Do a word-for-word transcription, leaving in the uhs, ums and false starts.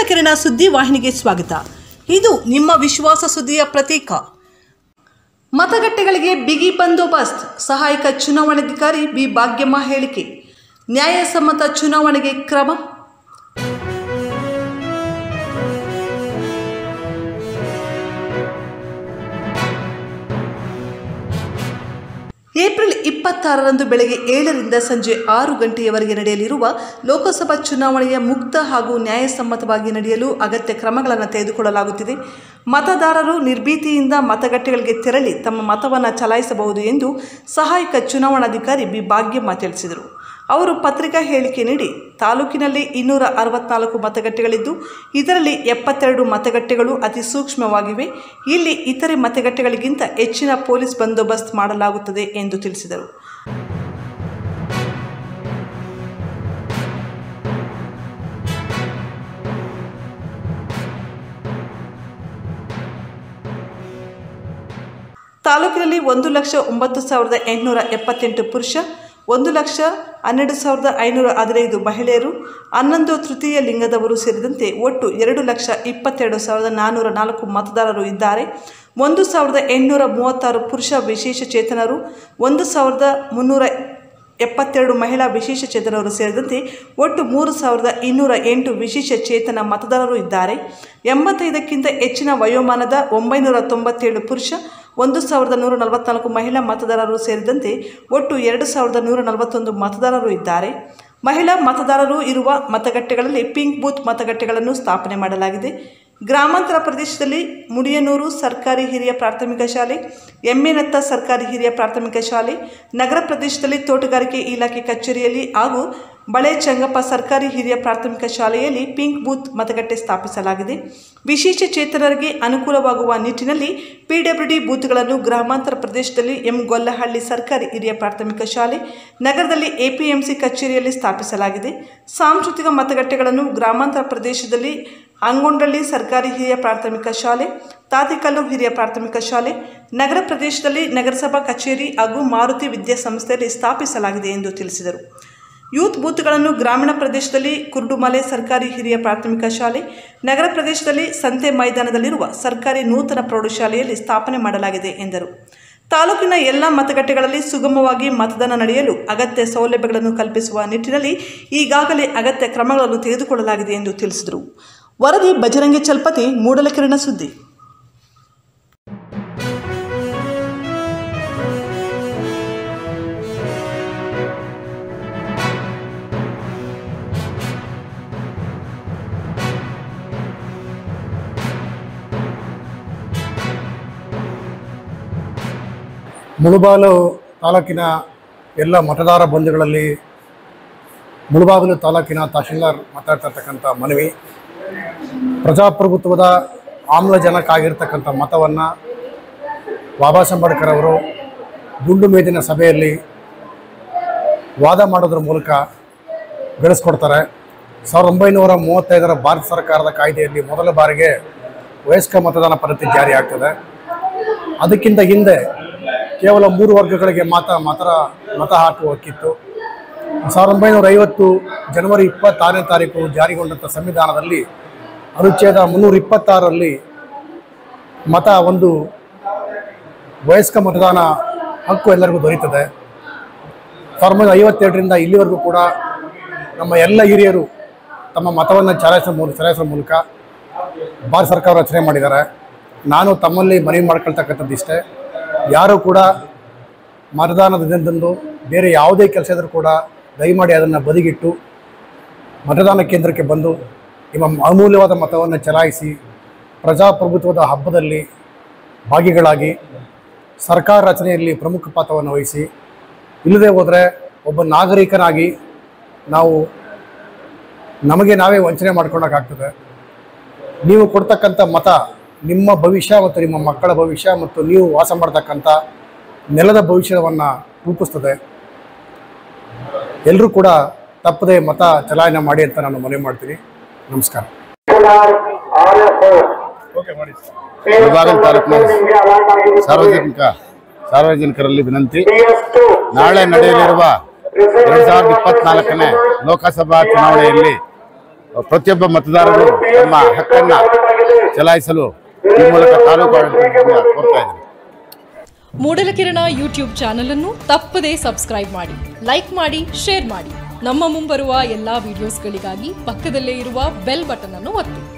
ಮೂಡಲಕೆರೆನ ಸುದ್ದಿ ವಾಹಿನಿಗೆ ಸ್ವಾಗತ. ಇದು ನಿಮ್ಮ ವಿಶ್ವಾಸ ಸುದ್ದಿಯ ಪ್ರತೀಕ. ಮತಗಟ್ಟೆಗಳಿಗೆ ಬಿಗಿ ಬಂದೋಬಸ್ತ್. ಸಹಾಯಕ ಚುನಾವಣಾಧಿಕಾರಿ ಬಿ ಭಾಗ್ಯಮ್ಮ ಹೇಳಿಕೆ. ನ್ಯಾಯಸಮ್ಮತ ಚುನಾವಣೆಗೆ ಕ್ರಮ. ಏಪ್ರಿಲ್ ಇಪ್ಪತ್ತಾರರಂದು ಬೆಳಗ್ಗೆ ಏಳರಿಂದ ಸಂಜೆ ಆರು ಗಂಟೆಯವರೆಗೆ ನಡೆಯಲಿರುವ ಲೋಕಸಭಾ ಚುನಾವಣೆಯ ಮುಕ್ತ ಹಾಗೂ ನ್ಯಾಯಸಮ್ಮತವಾಗಿ ನಡೆಯಲು ಅಗತ್ಯ ಕ್ರಮಗಳನ್ನು ತೆಗೆದುಕೊಳ್ಳಲಾಗುತ್ತಿದೆ. ಮತದಾರರು ನಿರ್ಭೀತಿಯಿಂದ ಮತಗಟ್ಟೆಗಳಿಗೆ ತೆರಳಿ ತಮ್ಮ ಮತವನ್ನು ಚಲಾಯಿಸಬಹುದು ಎಂದು ಸಹಾಯಕ ಚುನಾವಣಾಧಿಕಾರಿ ಬಿ ಭಾಗ್ಯಮ್ಮ ತಿಳಿಸಿದರು. ಅವರು ಪತ್ರಿಕಾ ಹೇಳಿಕೆ ನೀಡಿ, ತಾಲೂಕಿನಲ್ಲಿ ಇನ್ನೂರ ಅರವತ್ನಾಲ್ಕು ಮತಗಟ್ಟೆಗಳಿದ್ದು ಇದರಲ್ಲಿ ಎಪ್ಪತ್ತೆರಡು ಮತಗಟ್ಟೆಗಳು ಅತಿ ಸೂಕ್ಷ್ಮವಾಗಿವೆ. ಇಲ್ಲಿ ಇತರೆ ಮತಗಟ್ಟೆಗಳಿಗಿಂತ ಹೆಚ್ಚಿನ ಪೊಲೀಸ್ ಬಂದೋಬಸ್ತ್ ಮಾಡಲಾಗುತ್ತದೆ ಎಂದು ತಿಳಿಸಿದರು. ತಾಲೂಕಿನಲ್ಲಿ ಒಂದು ಲಕ್ಷ ಒಂಬತ್ತು ಸಾವಿರದ ಎಂಟುನೂರ ಎಪ್ಪತ್ತೆಂಟು ಪುರುಷ, ಒಂದು ಲಕ್ಷ ಹನ್ನೆರಡು ಸಾವಿರದ ಐನೂರ ಹದಿನೈದು ಮಹಿಳೆಯರು, ಹನ್ನೊಂದು ತೃತೀಯ ಲಿಂಗದವರು ಸೇರಿದಂತೆ ಒಟ್ಟು ಎರಡು ಲಕ್ಷ ಇಪ್ಪತ್ತೆರಡು ಸಾವಿರದ ನಾನ್ನೂರ ನಾಲ್ಕು ಮತದಾರರು ಇದ್ದಾರೆ. ಒಂದು ಸಾವಿರದ ಎಂಟುನೂರ ಮೂವತ್ತಾರು ಪುರುಷ ವಿಶೇಷ ಚೇತನರು, ಒಂದು ಸಾವಿರದ ಮುನ್ನೂರ ಎಪ್ಪತ್ತೆರಡು ಮಹಿಳಾ ವಿಶೇಷ ಚೇತನರು ಸೇರಿದಂತೆ ಒಟ್ಟು ಮೂರು ಸಾವಿರದ ಇನ್ನೂರ ಎಂಟು ವಿಶೇಷ ಚೇತನ ಮತದಾರರು ಇದ್ದಾರೆ. ಎಂಬತ್ತೈದಕ್ಕಿಂತ ಹೆಚ್ಚಿನ ವಯೋಮಾನದ ಒಂಬೈನೂರ ತೊಂಬತ್ತೇಳು ಪುರುಷ, ಒಂದು ಸಾವಿರದ ನೂರ ನಲವತ್ನಾಲ್ಕು ಮಹಿಳಾ ಮತದಾರರು ಸೇರಿದಂತೆ ಒಟ್ಟು ಎರಡು ಸಾವಿರದ ನೂರ ನಲವತ್ತೊಂದು ಮತದಾರರು ಇದ್ದಾರೆ. ಮಹಿಳಾ ಮತದಾರರು ಇರುವ ಮತಗಟ್ಟೆಗಳಲ್ಲಿ ಪಿಂಕ್ ಬೂತ್ ಮತಗಟ್ಟೆಗಳನ್ನು ಸ್ಥಾಪನೆ ಮಾಡಲಾಗಿದೆ. ಗ್ರಾಮಾಂತರ ಪ್ರದೇಶದಲ್ಲಿ ಮುಡಿಯನೂರು ಸರ್ಕಾರಿ ಹಿರಿಯ ಪ್ರಾಥಮಿಕ ಶಾಲೆ, ಎಮ್ಮೆನತ್ತ ಸರ್ಕಾರಿ ಹಿರಿಯ ಪ್ರಾಥಮಿಕ ಶಾಲೆ, ನಗರ ಪ್ರದೇಶದಲ್ಲಿ ತೋಟಗಾರಿಕೆ ಇಲಾಖೆ ಕಚೇರಿಯಲ್ಲಿ ಹಾಗೂ ಬಳೆ ಚಂಗಪ್ಪ ಸರ್ಕಾರಿ ಹಿರಿಯ ಪ್ರಾಥಮಿಕ ಶಾಲೆಯಲ್ಲಿ ಪಿಂಕ್ ಬೂತ್ ಮತಗಟ್ಟೆ ಸ್ಥಾಪಿಸಲಾಗಿದೆ. ವಿಶೇಷ ಚೇತನರಿಗೆ ಅನುಕೂಲವಾಗುವ ನಿಟ್ಟಿನಲ್ಲಿ ಪಿಡಬ್ಲ್ಯೂಡಿ ಬೂತ್ಗಳನ್ನು ಗ್ರಾಮಾಂತರ ಪ್ರದೇಶದಲ್ಲಿ ಎಂ ಗೊಲ್ಲಹಳ್ಳಿ ಸರ್ಕಾರಿ ಹಿರಿಯ ಪ್ರಾಥಮಿಕ ಶಾಲೆ, ನಗರದಲ್ಲಿ ಎಪಿಎಂಸಿ ಕಚೇರಿಯಲ್ಲಿ ಸ್ಥಾಪಿಸಲಾಗಿದೆ. ಸಾಂಸ್ಕೃತಿಕ ಮತಗಟ್ಟೆಗಳನ್ನು ಗ್ರಾಮಾಂತರ ಪ್ರದೇಶದಲ್ಲಿ ಅಂಗೊಂಡಳ್ಳಿ ಸರ್ಕಾರಿ ಹಿರಿಯ ಪ್ರಾಥಮಿಕ ಶಾಲೆ, ತಾತಿಕಲ್ಲು ಹಿರಿಯ ಪ್ರಾಥಮಿಕ ಶಾಲೆ, ನಗರ ಪ್ರದೇಶದಲ್ಲಿ ನಗರಸಭಾ ಕಚೇರಿ ಹಾಗೂ ಮಾರುತಿ ವಿದ್ಯಾಸಂಸ್ಥೆಯಲ್ಲಿ ಸ್ಥಾಪಿಸಲಾಗಿದೆ ಎಂದು ತಿಳಿಸಿದರು. ಯೂತ್ ಬೂತ್ಗಳನ್ನು ಗ್ರಾಮೀಣ ಪ್ರದೇಶದಲ್ಲಿ ಕುರುಡುಮಲೆ ಸರ್ಕಾರಿ ಹಿರಿಯ ಪ್ರಾಥಮಿಕ ಶಾಲೆ, ನಗರ ಪ್ರದೇಶದಲ್ಲಿ ಸಂತೆ ಮೈದಾನದಲ್ಲಿರುವ ಸರ್ಕಾರಿ ನೂತನ ಪ್ರೌಢಶಾಲೆಯಲ್ಲಿ ಸ್ಥಾಪನೆ ಮಾಡಲಾಗಿದೆ ಎಂದರು. ತಾಲೂಕಿನ ಎಲ್ಲ ಮತಗಟ್ಟೆಗಳಲ್ಲಿ ಸುಗಮವಾಗಿ ಮತದಾನ ನಡೆಯಲು ಅಗತ್ಯ ಸೌಲಭ್ಯಗಳನ್ನು ಕಲ್ಪಿಸುವ ನಿಟ್ಟಿನಲ್ಲಿ ಈಗಾಗಲೇ ಅಗತ್ಯ ಕ್ರಮಗಳನ್ನು ತೆಗೆದುಕೊಳ್ಳಲಾಗಿದೆ ಎಂದು ತಿಳಿಸಿದರು. ವರದಿ ಬಜರಂಗಿ ಚಲ್ಪತಿ, ಮೂಡಲಕೆರೆನ ಸುದ್ದಿ. ಮುಳಬಾಗಿಲು ತಾಲೂಕಿನ ಎಲ್ಲ ಮತದಾರ ಬಂಧುಗಳಲ್ಲಿ ಮುಳಬಾಗಿಲು ತಾಲೂಕಿನ ತಹಶೀಲ್ದಾರ್ ಮಾತಾಡ್ತಾ ಇರ್ತಕ್ಕಂಥ ಮನವಿ, ಪ್ರಜಾಪ್ರಭುತ್ವದ ಆಮ್ಲಜನಕ ಆಗಿರ್ತಕ್ಕಂಥ ಮತವನ್ನು ಬಾಬಾ ಸಾಹೇಬ್ ಅಂಬೇಡ್ಕರ್ ಅವರು ಗುಂಡು ಮೇಜಿನ ಸಭೆಯಲ್ಲಿ ವಾದ ಮಾಡೋದ್ರ ಮೂಲಕ ಗಳಿಸ್ಕೊಡ್ತಾರೆ. ಸಾವಿರದ ಒಂಬೈನೂರ ಮೂವತ್ತೈದರ ಭಾರತ ಸರ್ಕಾರದ ಕಾಯ್ದೆಯಲ್ಲಿ ಮೊದಲ ಬಾರಿಗೆ ವಯಸ್ಕ ಮತದಾನ ಪದ್ಧತಿ ಜಾರಿ ಆಗ್ತದೆ. ಅದಕ್ಕಿಂತ ಹಿಂದೆ ಕೇವಲ ಮೂರು ವರ್ಗಗಳಿಗೆ ಮಾತ್ರ ಮಾತ್ರ ಮತ ಹಾಕುವ ಹಕ್ಕಿತ್ತು. ಸಾವಿರದ ಒಂಬೈನೂರ ಐವತ್ತು ಜನವರಿ ಇಪ್ಪತ್ತಾರನೇ ತಾರೀಕು ಜಾರಿಗೊಂಡಂಥ ಸಂವಿಧಾನದಲ್ಲಿ ಅನುಚ್ಛೇದ ಮುನ್ನೂರ ಇಪ್ಪತ್ತಾರರಲ್ಲಿ ಮತ ಒಂದು ವಯಸ್ಕ ಮತದಾನ ಹಕ್ಕು ಎಲ್ಲರಿಗೂ ದೊರೆಯುತ್ತದೆ. ಸಾವಿರದ ಒಂಬೈನೂರ ಐವತ್ತೆರಡರಿಂದ ಇಲ್ಲಿವರೆಗೂ ಕೂಡ ನಮ್ಮ ಎಲ್ಲ ಹಿರಿಯರು ತಮ್ಮ ಮತವನ್ನು ಚಲಾಯಿಸುವ ಮೂಲಕ ಚಲಾಯಿಸುವ ಮೂಲಕ ಭಾರತ ಸರ್ಕಾರ ರಚನೆ ಮಾಡಿದ್ದಾರೆ. ನಾನು ತಮ್ಮಲ್ಲಿ ಮನವಿ ಮಾಡ್ಕೊಳ್ತಕ್ಕಂಥದ್ದು ಇಷ್ಟೇ, ಯಾರೂ ಕೂಡ ಮತದಾನದ ದಿನದಂದು ಬೇರೆ ಯಾವುದೇ ಕೆಲಸ ಇದ್ದರೂ ಕೂಡ ದಯಮಾಡಿ ಅದನ್ನು ಬದಿಗಿಟ್ಟು ಮತದಾನ ಕೇಂದ್ರಕ್ಕೆ ಬಂದು ನಿಮ್ಮ ಅಮೂಲ್ಯವಾದ ಮತವನ್ನು ಚಲಾಯಿಸಿ ಪ್ರಜಾಪ್ರಭುತ್ವದ ಹಬ್ಬದಲ್ಲಿ ಭಾಗಿಗಳಾಗಿ ಸರ್ಕಾರ ರಚನೆಯಲ್ಲಿ ಪ್ರಮುಖ ಪಾತ್ರವನ್ನು ವಹಿಸಿ. ಇಲ್ಲದೆ ಹೋದರೆ ಒಬ್ಬ ನಾಗರಿಕನಾಗಿ ನಾವು ನಮಗೆ ನಾವೇ ವಂಚನೆ ಮಾಡ್ಕೊಳ್ಳೋಕ್ಕಾಗ್ತದೆ. ನೀವು ಕೊಡ್ತಕ್ಕಂಥ ಮತ ನಿಮ್ಮ ಭವಿಷ್ಯ ಮತ್ತು ನಿಮ್ಮ ಮಕ್ಕಳ ಭವಿಷ್ಯ ಮತ್ತು ನೀವು ವಾಸ ಮಾಡ್ತಕ್ಕಂಥ ನೆಲದ ಭವಿಷ್ಯವನ್ನು ರೂಪಿಸ್ತದೆ. ಎಲ್ಲರೂ ಕೂಡ ತಪ್ಪದೆ ಮತ ಚಲಾವಣೆ ಮಾಡಿ ಅಂತ ನಾನು ಮನವಿ ಮಾಡ್ತೀನಿ. ನಮಸ್ಕಾರ. ಮುಳಬಾಗಿಲು ತಾಲೂಕಿನ ಸಾರ್ವಜನಿಕ ಸಾರ್ವಜನಿಕರಲ್ಲಿ ವಿನಂತಿ, ನಾಳೆ ನಡೆಯಲಿರುವ ಎರಡು ಸಾವಿರದ ಇಪ್ಪತ್ನಾಲ್ಕನೇ ಲೋಕಸಭಾ ಚುನಾವಣೆಯಲ್ಲಿ ಪ್ರತಿಯೊಬ್ಬ ಮತದಾರರು ತಮ್ಮ ಹಕ್ಕನ್ನು ಚಲಾಯಿಸಲು ಈ ಮೂಲಕ ತಾಲೂಕು ಆಡಳಿತದಿಂದ ಕೋರ್ತಾ ಇದ್ದಾರೆ. ಮೂಡಲಕಿರಣ ಯೂಟ್ಯೂಬ್ ಚಾನಲ್ ಅನ್ನು ತಪ್ಪದೇ ಸಬ್ಸ್ಕ್ರೈಬ್ ಮಾಡಿ, ಲೈಕ್ ಮಾಡಿ, ಶೇರ್ ಮಾಡಿ. ನಮ್ಮ ಮುಂಬರುವ ಎಲ್ಲಾ ವಿಡಿಯೋಸ್ಗಳಿಗಾಗಿ ಪಕ್ಕದಲ್ಲೇ ಇರುವ ಬೆಲ್ ಬಟನ್ ಅನ್ನು ಒತ್ತಿ.